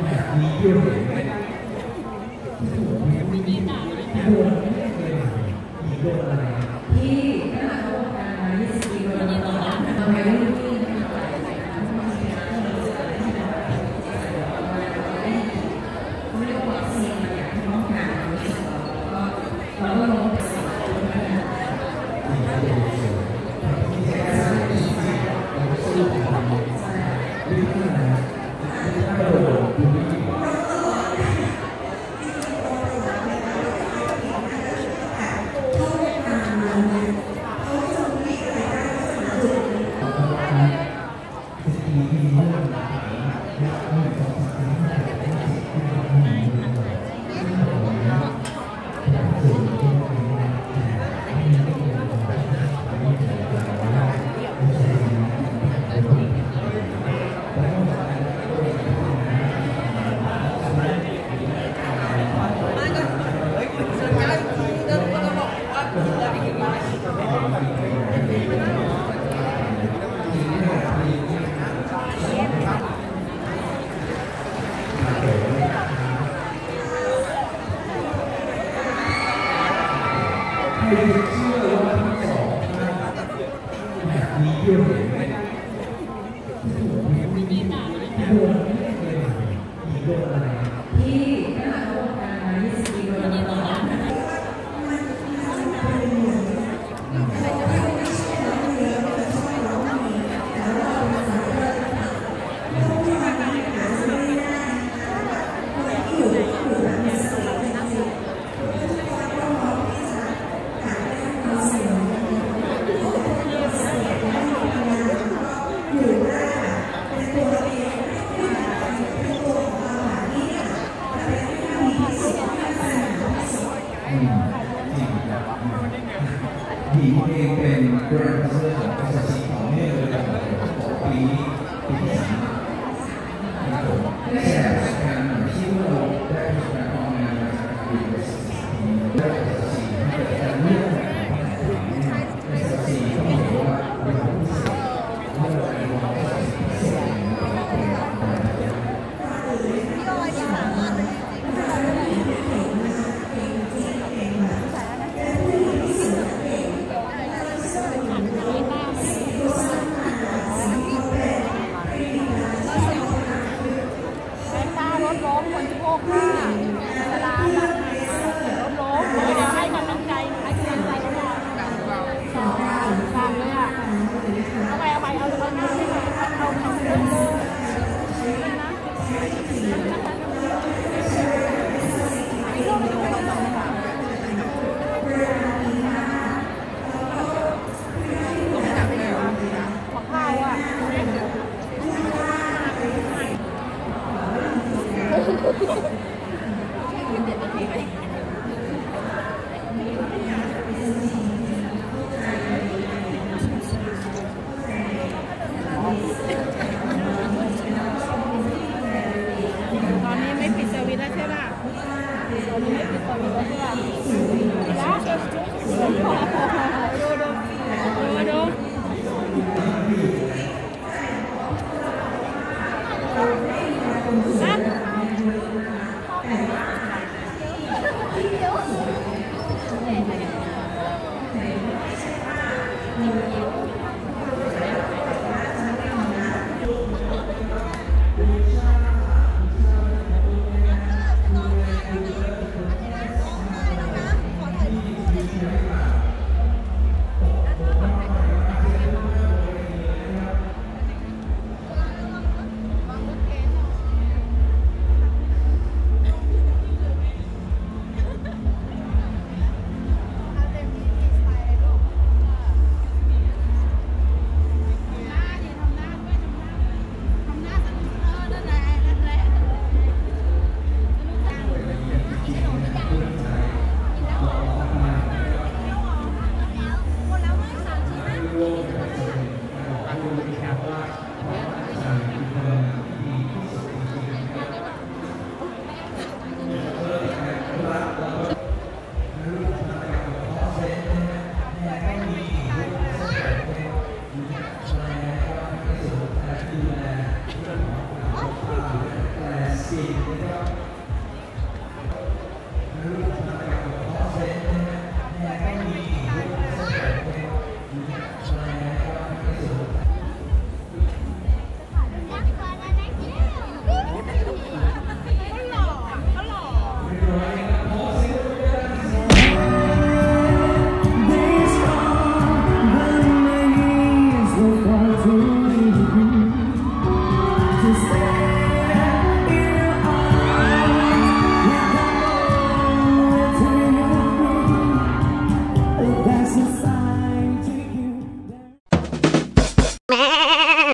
มีเยอะเลยโดนมีโดนอะไรที่ถ้าเขาการมา20 ปีโดนตลอดทำไมรุ่นพี่ไม่ได้วัคซีนมาจากที่น้องการเราก็ลงไปสอบไม่เชื่อว่าทั้งสองมีเยอะเลยโดนมีโดนอะไรที่ถ้าเขาการมา20 ปีโดนตลอดผีเองเป็นแบรนด์เสื้อของบริษัทสีต่อเนื่องเลยของปีที่3นะครับผมได้แชร์ประสบการณ์ที่เราได้ประสบการณ์ทำงานมาจากการดูบริษัทสีได้บริษัทสีที่เกิดการเลือกแบบของบริษัทสีต้องบอกว่าเป็นผู้พิเศษเมื่อเราดูบริษัทสีพิเศษสินนะครับ